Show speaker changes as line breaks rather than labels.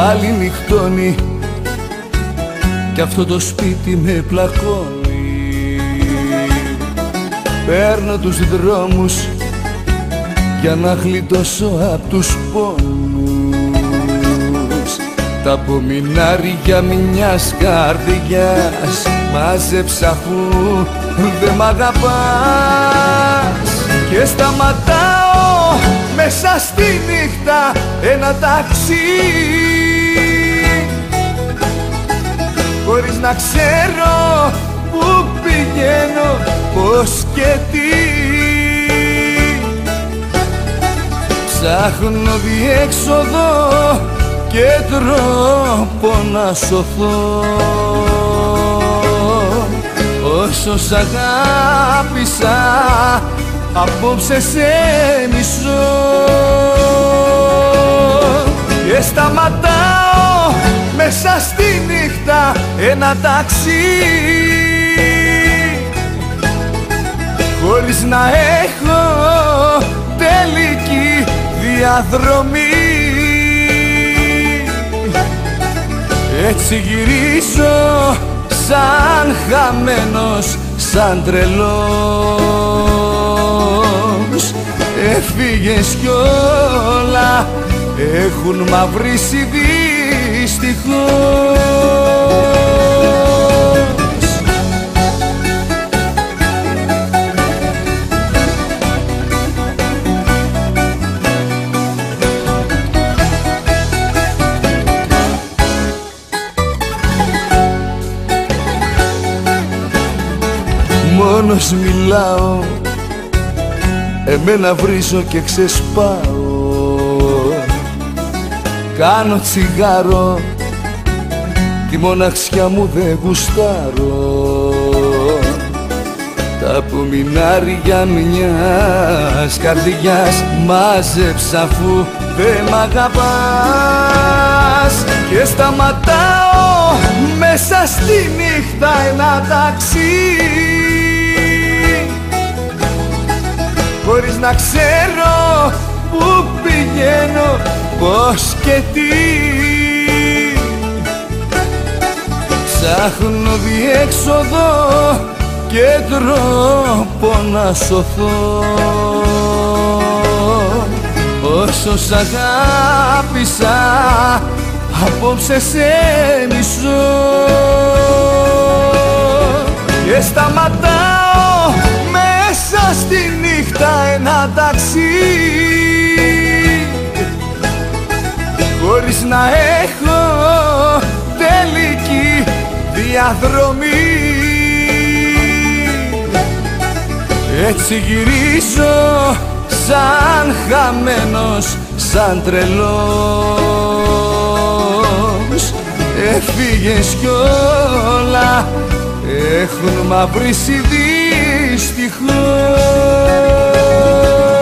πάλι νυχτώνει κι αυτό το σπίτι με πλακώνει. Παίρνω τους δρόμους για να γλιτώσω απ' τους πόνους. Τα απομεινάρια μιας καρδιάς μάζεψα αφού δεν μ' αγαπάς. Και σταματάω μέσα στη νύχτα ένα ταξί, χωρίς να ξέρω που πηγαίνω, πώς και τι. Ψάχνω διέξοδο και τρόπο να σωθώ. Όσο σ' αγάπησα απόψε σε μισώ. Και σταματάω μέσα στη νύχτα ένα ταξί, χωρίς να έχω τελική διαδρομή. Έτσι γυρίζω σαν χαμένος, σαν τρελός. Έφυγες κι όλα έχουν μαυρίσει δυστυχώς. Μόνος μιλάω, εμένα βρίζω και ξεσπάω. Κάνω τσιγάρο, τη μοναξιά μου δεν γουστάρω. Τα απομεινάρια μιας καρδιάς μάζεψα αφού δεν μ' αγαπάς. Και σταματάω μέσα στη νύχτα ένα ταξί, χωρίς να ξέρω που πηγαίνω, πώς και τι. Ψάχνω διέξοδο και τρόπο να σωθώ. Όσο σ' αγάπησα απόψε σε μισώ. Και σταματάω μέσα στη νύχτα ένα ταξί, χωρίς να έχω τελική διαδρομή. Έτσι γυρίζω σαν χαμένος, σαν τρελός. Έφυγες κι όλα έχουν μαυρίσει δυστυχώς.